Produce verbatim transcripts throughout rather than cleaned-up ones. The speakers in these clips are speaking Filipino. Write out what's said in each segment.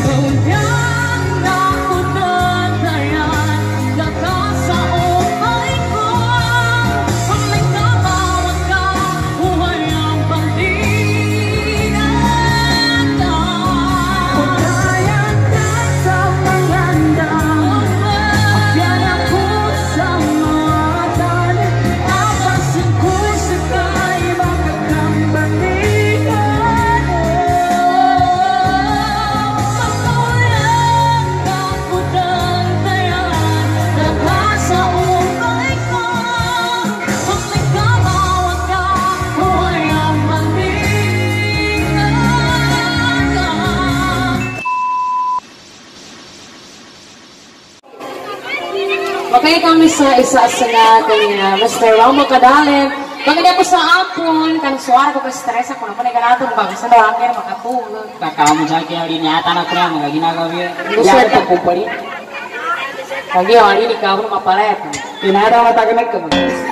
Okay kami sa isa-isa natin uh, Mister Rambo kadalem. Bagay po sa apon, kan suara ko ka-stress ako naman ay ganatong bago sa lawakir, makatulog. Kakamu sa akin, hari niya tanak ko na, mga ginagawa yun. Gusto Yan ka ito kumpari. Kagi, hari ni ka, mapalet. Pinada ang mataganag ka mo.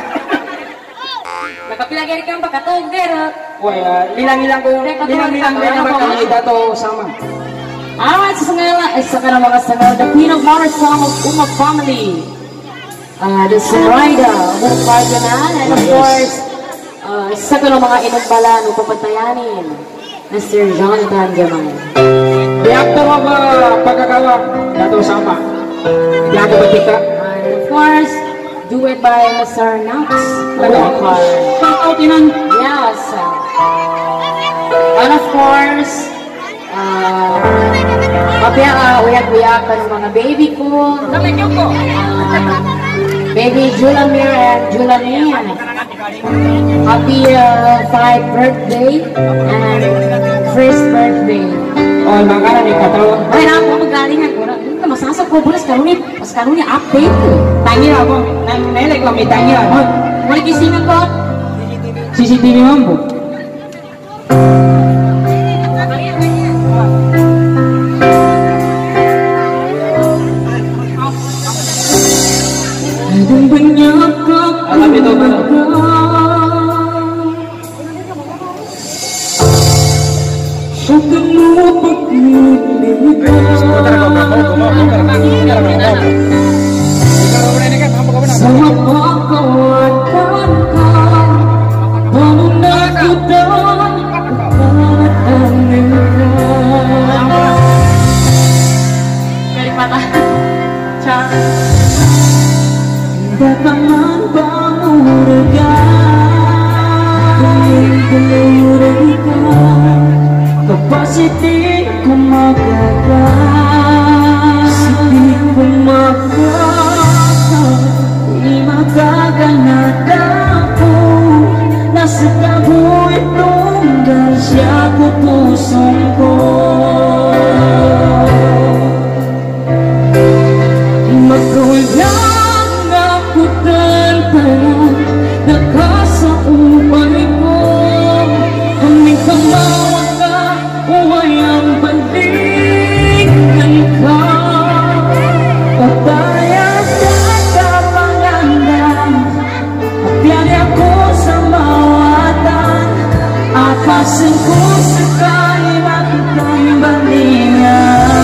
Nakapilagay ka ang pakatog, Derek. Uy, lilang-lilang ko, lilang-lilang ko yung makamita to sama. Alright, sa sangala, isa ka na mga sangala, the Queen of Mars song of Uma family. Uh, the Sunrida, Umang Origenal, and of course, uh, isa ka ng mga inumbalan upang patayanin, Mister Jonathan Jamal. Biyak to mga pagkakawa, dato sama. Biyak ko batika. And of course, do it by Mister Knox. Pang-outinan. Yes. And of course, uh, mapaya uh, uyak-uyak ka ng mga baby ko. Uh, Baby Julamir and Julamian, happy uh, five birthday and first birthday. Oh, makana ni katawa. Ay, na ako magalingan ko. Ito, masasag ko bulas kanunit. Mas kanunit update ko. Tanya ako. Nailag lang may tanya. May kisingan ko. C C T V mambo. Alam ito ba? Sa kanupag nililipas sa mapakawakan ka pamunagutan kapatanin ka dari patah Char Dataman pamuraga Kuling-kuling ka Kapasiti kumagaga Siti kumagaga Di makaganada ko Nasa tabo itong gasya ko pusong ko Magkulang nakasaumay ko Kaming kamawag ka Uwayang balikan ka Patayas ka kapangandan Apyari ako sa mawatan Apasin ko sa kailan kitang balingan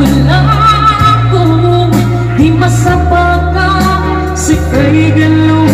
Di masapaka si kaibigan